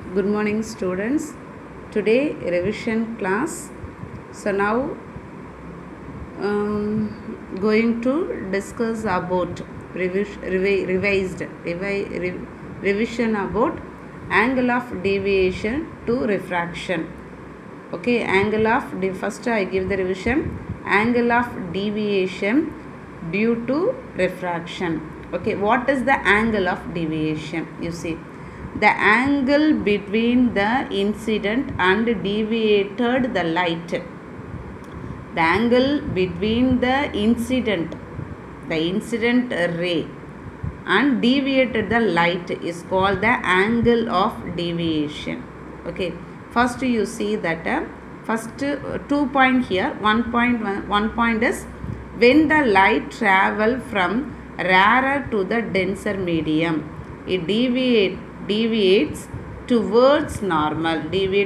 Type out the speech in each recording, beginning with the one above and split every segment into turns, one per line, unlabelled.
Good morning, students. Today revision class. So now going to discuss about revision about angle of deviation to refraction. Okay, first I give the revision. Angle of deviation due to refraction. Okay, what is the angle of deviation? You see, the angle between the incident and deviated the light. The angle between the incident ray and deviated the light is called the angle of deviation. Okay, first you see that first 2 point here. One point is when the light travel from rarer to the denser medium, it deviates towards normal.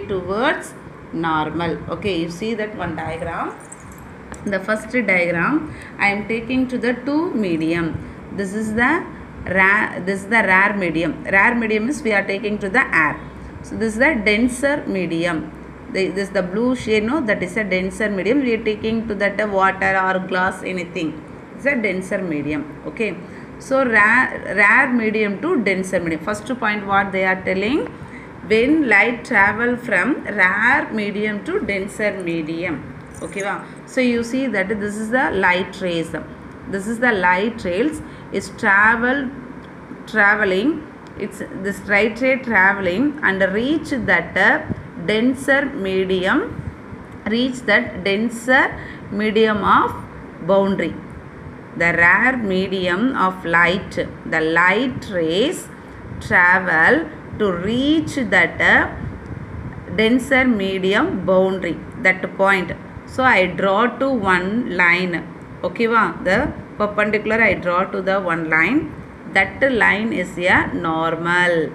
Okay, you see that one diagram. The first diagram I am taking to the two medium. This is the rare medium. Rare medium is we are taking to the air. So this is the denser medium. This is the blue shade, no, that is a denser medium. We are taking to that water or glass, anything. It's a denser medium. Okay, so rare medium to denser medium. First point what they are telling, when light travel from rare medium to denser medium. Okay, wow. So you see that this is the light rays. This is the light rays is traveling. It's this light ray traveling and reach that denser medium. Reach that denser medium of boundary. The rare medium of light. The light rays travel to reach that denser medium boundary. That point. So I draw to one line. Okay, wow. The perpendicular I draw to the one line. That line is a normal.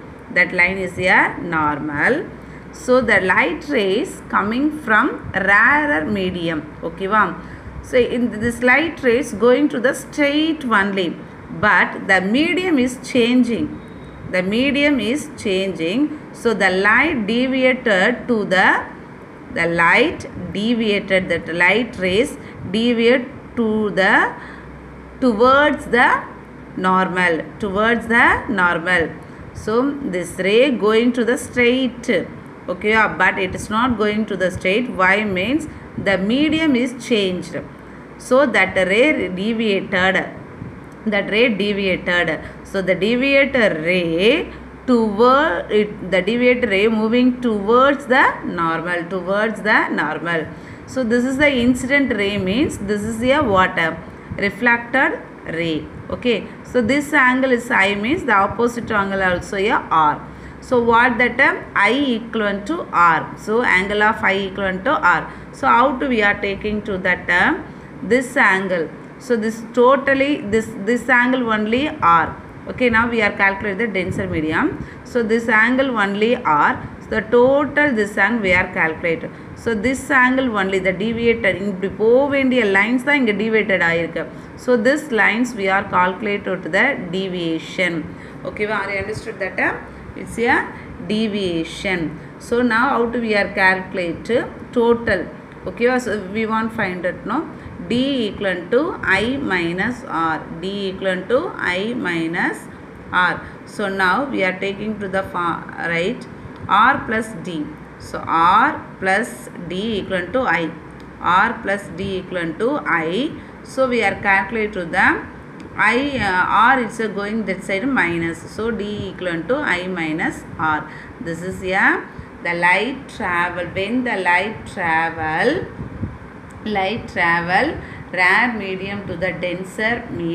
So the light rays coming from rarer medium. Okay, wow. So in this light rays going to the straight only, but the medium is changing. So the light deviated to the light rays deviate to the towards the normal. So this ray going to the straight. Okay, but it is not going to the straight. Why? Means the medium is changed. So that ray deviated. So the deviated ray moving towards the normal. So this is the incident ray, means this is a water reflected ray. Okay, so this angle is I, means the opposite angle also a R. So what that I equivalent to R. So angle of I equivalent to R. So how to we are taking to that this angle. So this totally this angle only R. Okay, now we are calculating the denser medium. So this angle only R. So the total this angle we are calculating. So this angle only the deviated in போவேண்டிய lines தான் இங்க deviated ஆயிருக்கு. So this lines we are calculated to the deviation. Okay, are you understood that? It's a deviation. So now how to we are calculate total. Okay, so we want find it, no? D equivalent to I minus R. So now we are taking to the far right R plus D. So R plus D equivalent to I. So we are calculating to the R is going that side minus. So D equivalent to I minus R. This is the light travel. When the light travel rare medium to the denser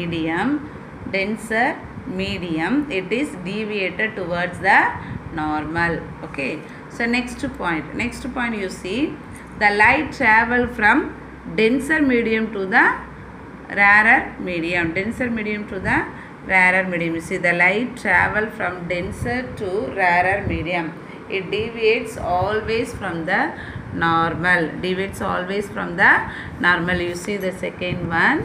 medium, it is deviated towards the normal. Okay, so next point you see, the light travel from denser medium to the rarer medium. You see, the light travel from denser to rarer medium. It deviates always from the normal. You see the second one.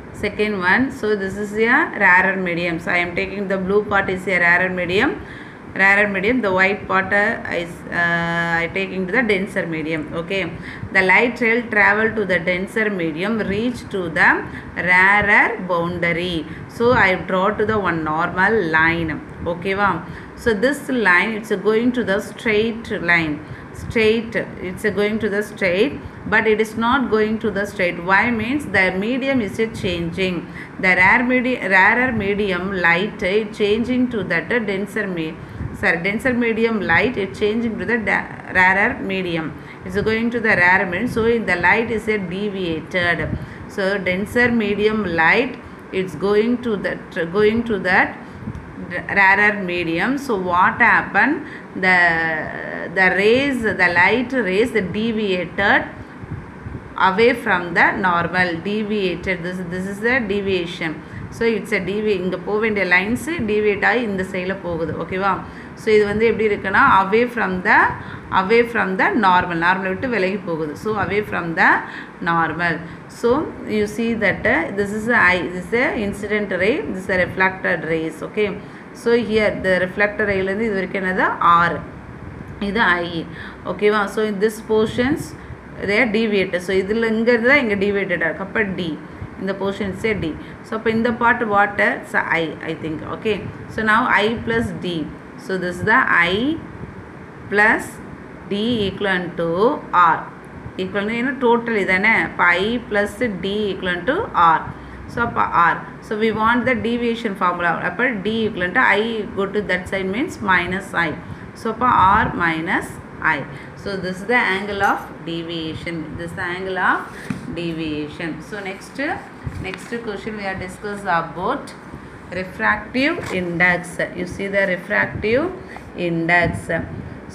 So this is a rarer medium. So I am taking the blue part is a rarer medium. rarer medium, the white part is I take into the denser medium. Okay, the light will travel to the denser medium, reach to the rarer boundary. So I draw to the one normal line. Okay, wow. So this line, it's going to the straight line. Straight, it's going to the straight, but it is not going to the straight. Why? Means the medium is changing. The rarer medium light is changing to that denser denser medium light is changing to the rarer medium. It's going to the rarer medium. So in the light is a deviated. So denser medium light, it's going to that rarer medium. So what happened? The light rays deviated away from the normal. Deviated, this is the deviation. So it's a இங்கே போக வேண்டிய lines deviate ஆகி இந்த சைடில் போகுது. ஓகேவா? So இது வந்து எப்படி இருக்குன்னா away from the normal விட்டு விலகி போகுது. So away from the normal. So you see that this is a incident ray, this is a reflected rays. Okay, so here the reflected rayலேருந்து இது வரைக்கும் என்னது R, இது I. ஓகேவா? So in this portions they are deviated. So இதில் இங்கிறது தான் இங்கே deviated ஆகும். அப்போ D, இந்த portion say D. So in the part water, so I think. Okay, so now I plus D. So this is the I plus D equal to R. Equal to total idane. I plus D equal to R. So R. So we want the deviation formula. D equal to I go to that side means minus I. So R minus I. So this is the angle of deviation. This is the angle of deviation. So next question we are discussed about refractive index. You see the refractive index. So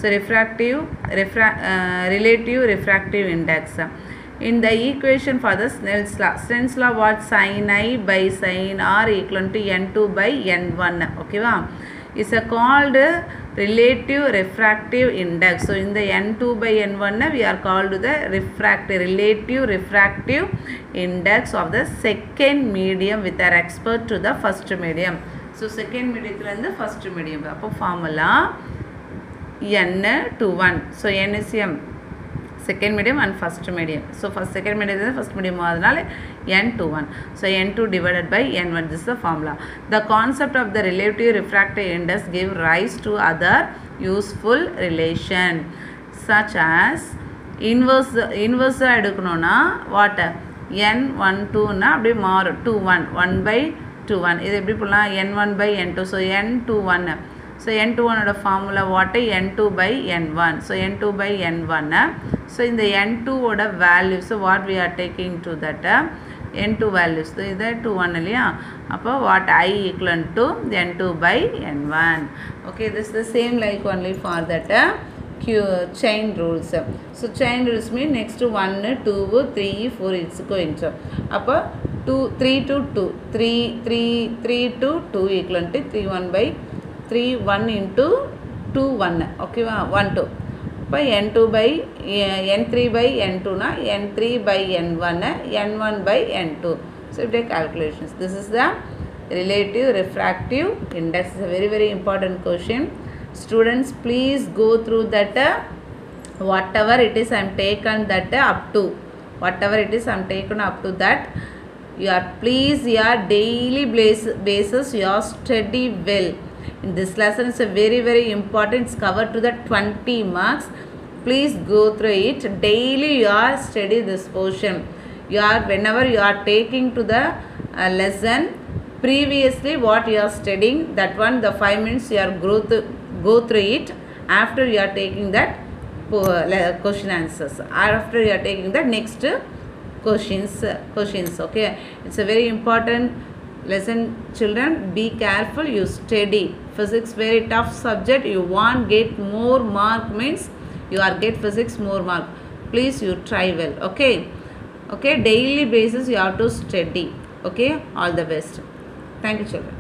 relative refractive index. In the equation for the Snell's law what? Sin I by sin R equal to N2 by N1. Okay, wow. Is called relative refractive index. So in the N2 by N1 we are called the relative refractive index of the second medium with respect to the first medium. So second medium and the first medium. Appo formula N to 1. So N is M, second medium and first medium. So second medium is the first medium N to 1. So N2 divided by N1. This is the formula. The concept of the relative refractive index gave rise to other useful relation such as inverse எடுக்கணும்னா what? N12 னா அப்படியே மாறும் 2 1 by 2 1. இது எப்படி போடலாம்? N1 by N2. So N21. So N21 oda formula what? N2 by N1. So N2 by N1. So in the N2 oda value, so what we are taking to that N2 values. So this is 2 1 இல்லையா? அப்போ what? I equal to N2 by N1. Okay, this is the same like only for that chain rules. So chain rules mean next 1 2 3 4 it's going to. அப்போ 3 to 2 3 to 2 equal to 3 1 by 3 1 into 2 1. Okay, 1 2. By N2 by N3 by N2 na N3 by N1 N1 by N2. So you take calculations. This is the relative refractive index. Is a very important question. Students, please go through that whatever it is I am taken that up to whatever it is I am taken up to that. Please your daily basis your study well. In this lesson is a very important. It's covered to the 20 marks. Please go through it daily. You are study this portion. Whenever you are taking to the lesson, previously what you are studying, that one the 5 minutes you are go through it. After you are taking that question answers, after you are taking the next questions. Okay, it's a very important lesson. Children, be careful. You study physics, very tough subject. You want get more mark means you are get physics more mark. Please you try well. Okay, daily basis you have to study. Okay, all the best. Thank you, children.